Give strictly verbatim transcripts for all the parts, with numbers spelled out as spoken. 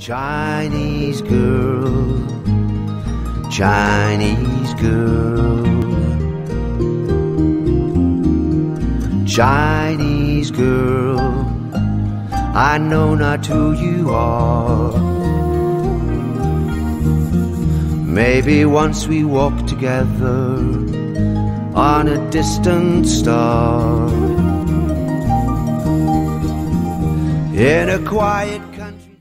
Chinese girl, Chinese girl, Chinese girl, I know not who you are. Maybe once we walked together on a distant star in a quiet country.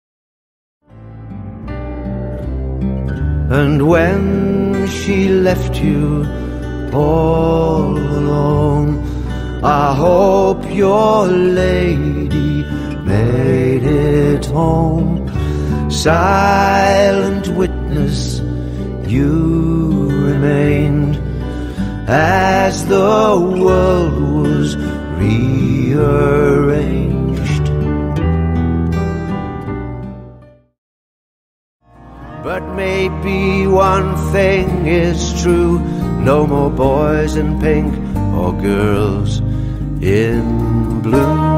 And when she left you all alone, I hope your lady made it home. Silent witness you remained as the world was rearranged. But maybe one thing is true: no more boys in pink or girls in blue.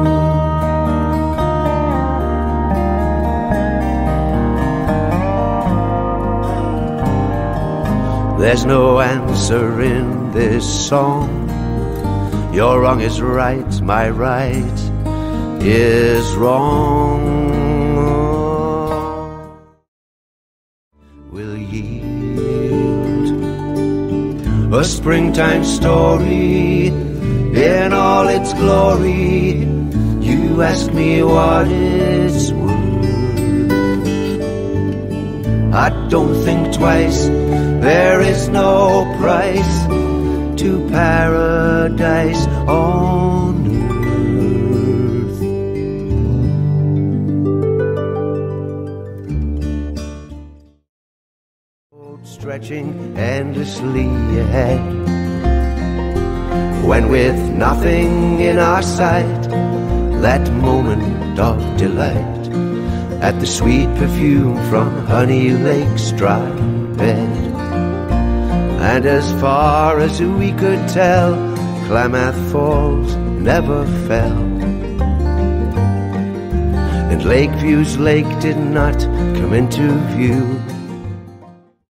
There's no answer in this song. Your wrong is right, my right is wrong. Will yield a springtime story in all its glory. You ask me what it's worth. I don't think twice. There is no price to paradise on earth. Stretching endlessly ahead, when with nothing in our sight, that moment of delight at the sweet perfume from Honey Lake's dry bed. And as far as we could tell, Klamath Falls never fell, and Lakeview's lake did not come into view.